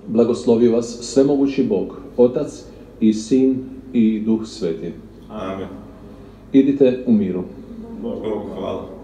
Blagoslovi vas svemogući Bog, Otac i Sin i Duh Sveti. Amen. Idite u miru. Bogu hvala.